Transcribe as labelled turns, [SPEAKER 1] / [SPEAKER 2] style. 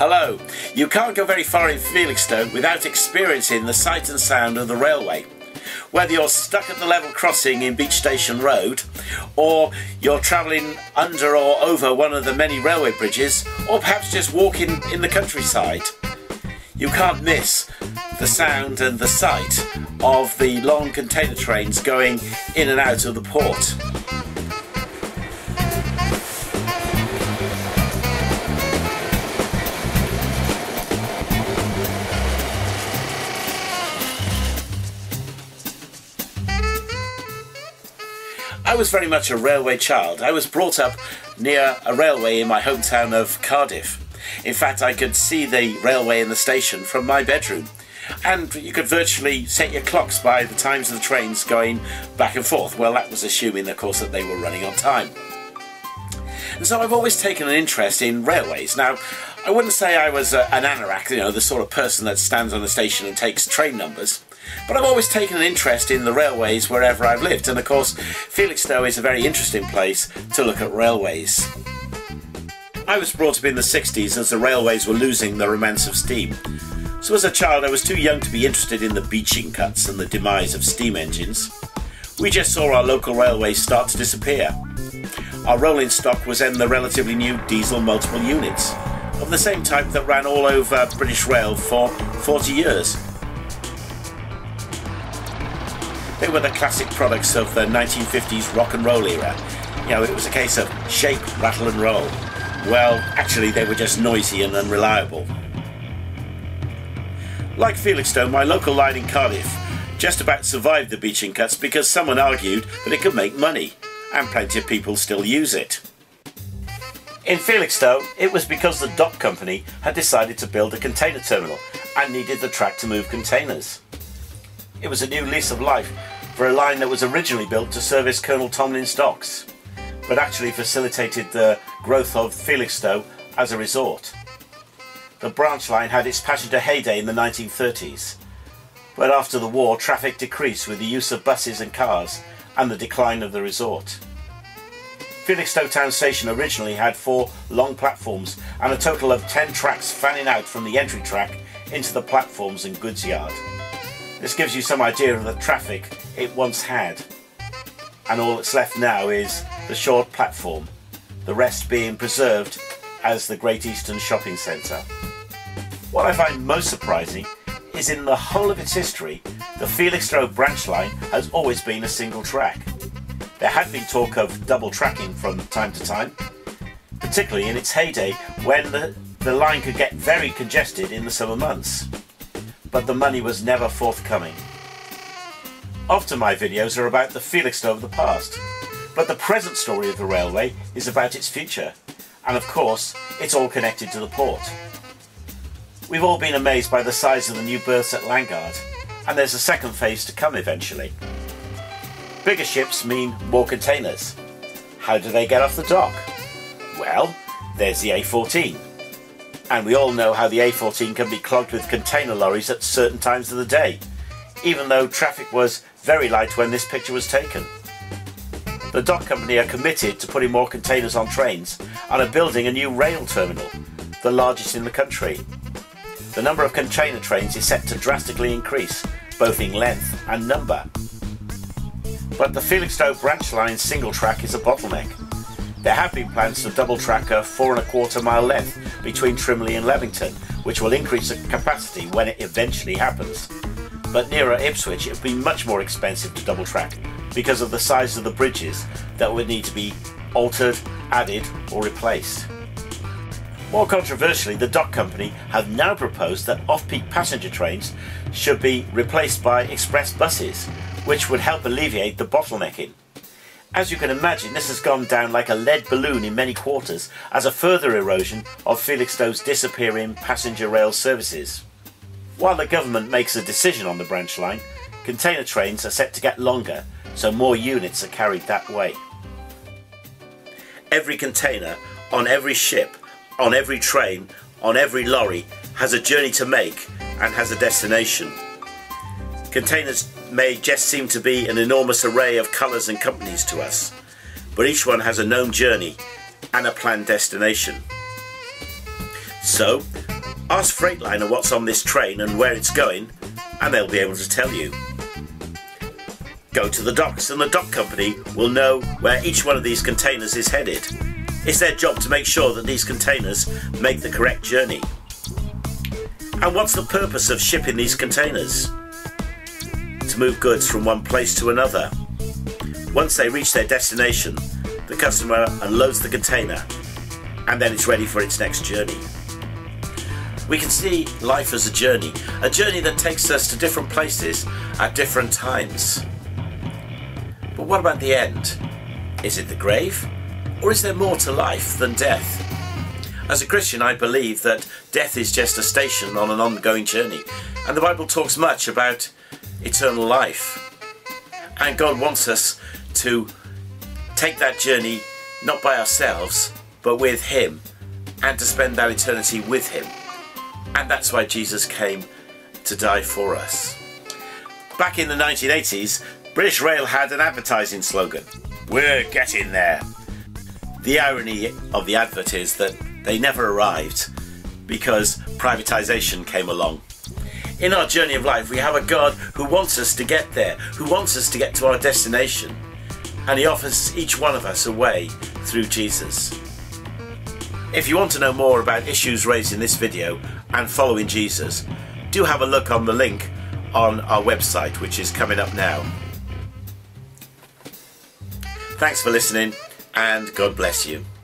[SPEAKER 1] Hello. You can't go very far in Felixstowe without experiencing the sight and sound of the railway. Whether you're stuck at the level crossing in Beach Station Road, or you're travelling under or over one of the many railway bridges, or perhaps just walking in the countryside, you can't miss the sound and the sight of the long container trains going in and out of the port. I was very much a railway child. I was brought up near a railway in my hometown of Cardiff. In fact, I could see the railway in the station from my bedroom, and you could virtually set your clocks by the times of the trains going back and forth. Well, that was assuming, of course, that they were running on time. And so I've always taken an interest in railways. Now, I wouldn't say I was an anorak, the sort of person that stands on the station and takes train numbers. But I've always taken an interest in the railways wherever I've lived, and of course Felixstowe is a very interesting place to look at railways. I was brought up in the 60s as the railways were losing the romance of steam. So as a child I was too young to be interested in the beaching cuts and the demise of steam engines. We just saw our local railways start to disappear. Our rolling stock was then the relatively new diesel multiple units, of the same type that ran all over British Rail for 40 years. They were the classic products of the 1950s rock and roll era. It was a case of shake, rattle and roll. Well, actually they were just noisy and unreliable. Like Felixstowe, my local line in Cardiff just about survived the beaching cuts because someone argued that it could make money, and plenty of people still use it. In Felixstowe, it was because the dock company had decided to build a container terminal and needed the track to move containers. It was a new lease of life for a line that was originally built to service Colonel Tomlin's docks, but actually facilitated the growth of Felixstowe as a resort. The branch line had its passenger heyday in the 1930s, but after the war traffic decreased with the use of buses and cars and the decline of the resort. Felixstowe Town Station originally had 4 long platforms and a total of 10 tracks fanning out from the entry track into the platforms and goods yard. This gives you some idea of the traffic it once had, and all that's left now is the short platform, the rest being preserved as the Great Eastern Shopping Centre. What I find most surprising is in the whole of its history, the Felixstowe branch line has always been a single track. There had been talk of double tracking from time to time, particularly in its heyday when the line could get very congested in the summer months. But the money was never forthcoming. Often my videos are about the Felixstowe of the past, but the present story of the railway is about its future, and of course it's all connected to the port. We've all been amazed by the size of the new berths at Landguard, and there's a second phase to come eventually. Bigger ships mean more containers. How do they get off the dock? Well, there's the A14. And we all know how the A14 can be clogged with container lorries at certain times of the day, even though traffic was very light when this picture was taken. The dock company are committed to putting more containers on trains and are building a new rail terminal, the largest in the country. The number of container trains is set to drastically increase, both in length and number. But the Felixstowe branch line single track is a bottleneck. There have been plans to double track a 4¼ mile length between Trimley and Levington, which will increase the capacity when it eventually happens. But nearer Ipswich it would be much more expensive to double track because of the size of the bridges that would need to be altered, added or replaced. More controversially, the dock company have now proposed that off-peak passenger trains should be replaced by express buses, which would help alleviate the bottlenecking. As you can imagine, this has gone down like a lead balloon in many quarters as a further erosion of Felixstowe's disappearing passenger rail services. While the government makes a decision on the branch line, container trains are set to get longer, so more units are carried that way. Every container, on every ship, on every train, on every lorry, has a journey to make and has a destination. Containers may just seem to be an enormous array of colours and companies to us, but each one has a known journey and a planned destination. So, Ask Freightliner what's on this train and where it's going, and they'll be able to tell you. Go to the docks and the dock company will know where each one of these containers is headed. It's their job to make sure that these containers make the correct journey. And what's the purpose of shipping these containers? To move goods from one place to another. Once they reach their destination, the customer unloads the container and then it's ready for its next journey. We can see life as a journey that takes us to different places at different times. But what about the end? Is it the grave? Or is there more to life than death? As a Christian, I believe that death is just a station on an ongoing journey, and the Bible talks much about eternal life. And God wants us to take that journey not by ourselves, but with Him, and to spend that eternity with Him. And that's why Jesus came to die for us. Back in the 1980s, British Rail had an advertising slogan: "We're getting there." The irony of the advert is that they never arrived because privatisation came along. In our journey of life, we have a God who wants us to get there, who wants us to get to our destination, and He offers each one of us a way through Jesus. If you want to know more about issues raised in this video and following Jesus, do have a look on the link on our website, which is coming up now. Thanks for listening, and God bless you.